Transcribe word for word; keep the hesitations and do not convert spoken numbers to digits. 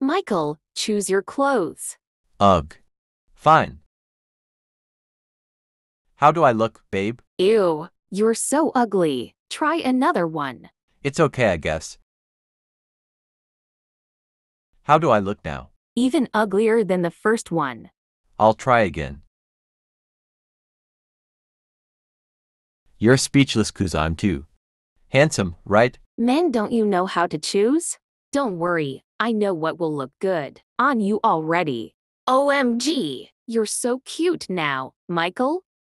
Michael, choose your clothes. Ugh. Fine. How do I look, babe? Ew, you're so ugly. Try another one. It's okay, I guess. How do I look now? Even uglier than the first one. I'll try again. You're speechless 'cause I'm too handsome, right? Men, don't you know how to choose? Don't worry, I know what will look good on you already. O M G, you're so cute now, Michael.